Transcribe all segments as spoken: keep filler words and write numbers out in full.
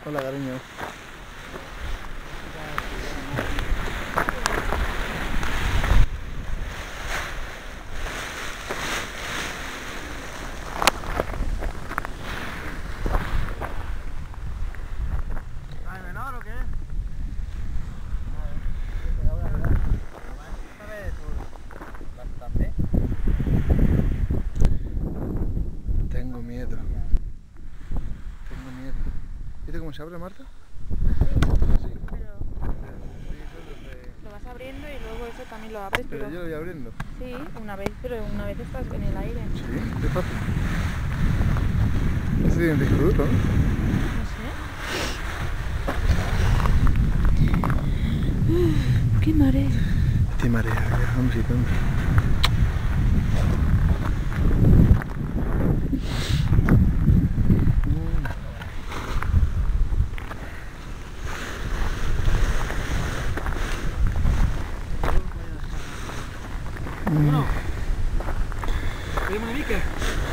Hola, cariño. ¿Hay menor o qué? Bastante. Tengo miedo. Tengo miedo. ¿Viste cómo se abre, Marta? Sí, Sí. pero Sí, eso es lo de... lo vas abriendo y luego eso también lo abres, Pero pero... yo lo voy abriendo. Sí, una vez, pero una vez estás en el aire. Sí, qué fácil. Este tiene un disco duro, ¿no? No sé. Uf, qué mareo. Este marea, ya, vamos y vamos. Bueno, pedimos una mica.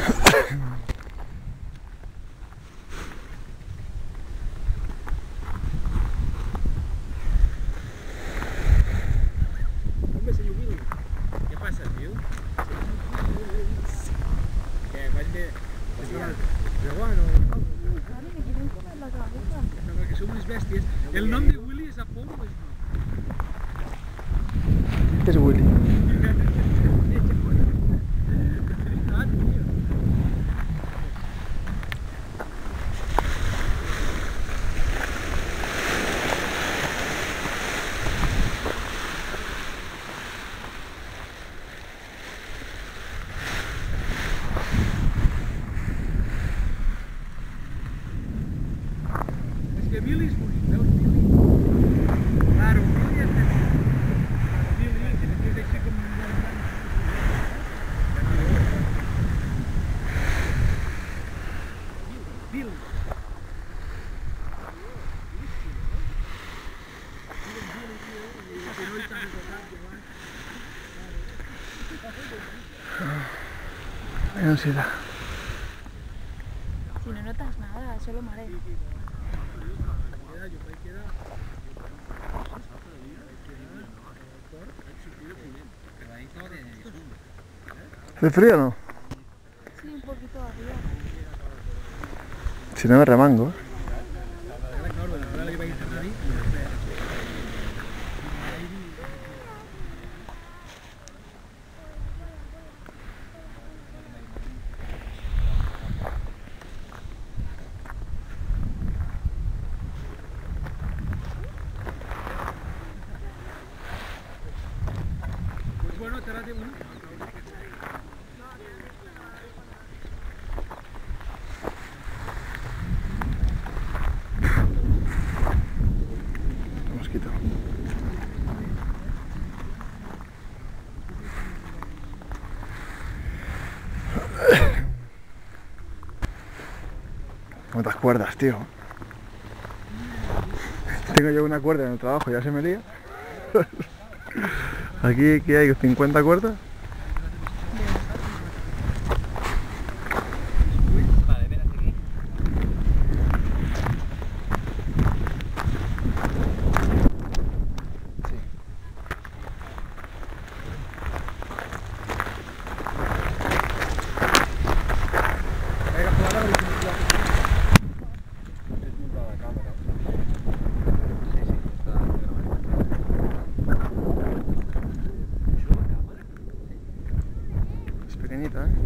Hombre, senyor Will, què passa, tio? Què, vaig bé? És una... Però bueno... Vale, me quieren comer la cabeza. No, perquè som unes bèsties. El nom de Willy és a por o és no? Este es Willy. Ah, tio. És que Billy és bonic, veus? Billy? Claro, Billy és de... Billy, que després així com... Billy. Qué ansiedad. Si no notas nada, solo mareo. ¿Hace frío o no? Sí, un poquito arriba. Si no me remango. Pues bueno, te rate uno. Mosquito. ¿Cuántas cuerdas, tío? Tengo yo una cuerda en el trabajo, ya se me lía. Aquí, ¿qué hay? ¿cincuenta cuerdas? Vale, ven hasta aquí. Sí. Es pequeñita, ¿eh?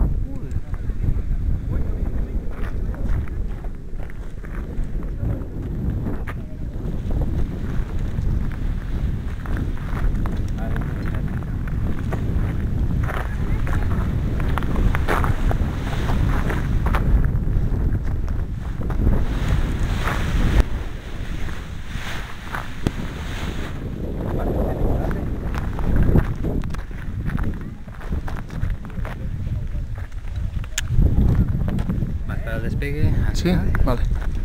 Para el despegue. ¿Sí? Vale.